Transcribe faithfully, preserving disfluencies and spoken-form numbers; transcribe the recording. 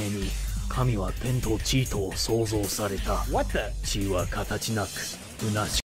に神は天と地とを創造された。地は形なく虚し